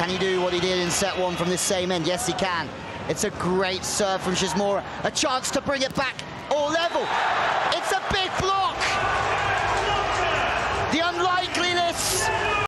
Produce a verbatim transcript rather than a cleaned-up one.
Can he do what he did in set one from this same end? Yes, he can. It's a great serve from Szymura. A chance to bring it back all level. It's a big block.